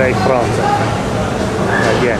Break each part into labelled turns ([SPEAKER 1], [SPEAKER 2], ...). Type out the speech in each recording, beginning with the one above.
[SPEAKER 1] straight front again.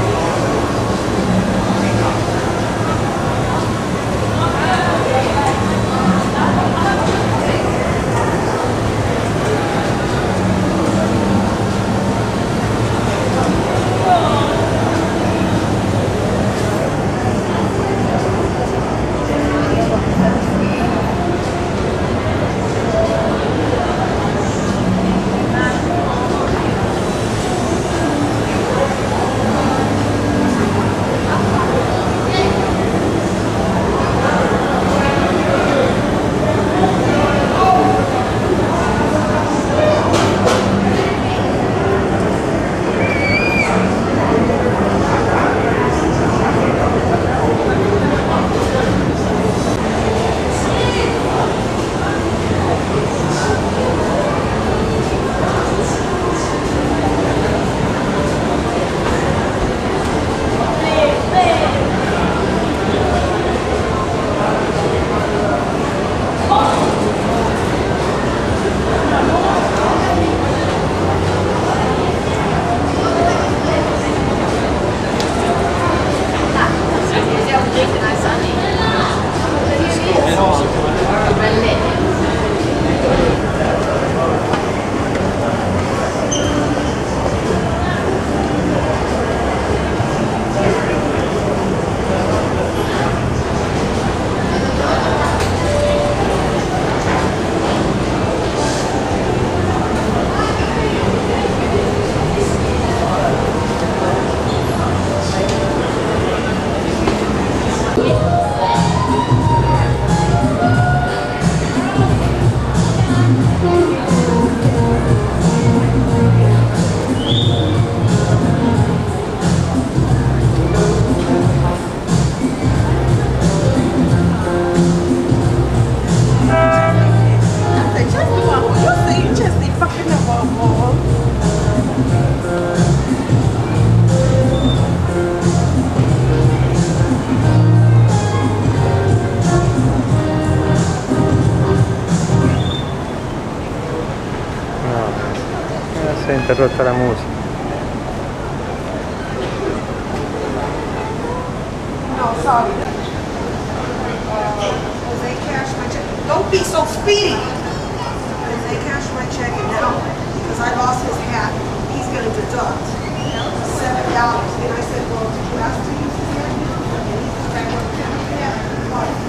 [SPEAKER 1] Si è interrotta la musica.
[SPEAKER 2] No, sorry. Jose cashed my check. Don't be so speedy. Jose cashed my check and now, because I lost his hat, he's going to deduct $7. And I said, well, did you ask to use his hat? And he's back on the hat.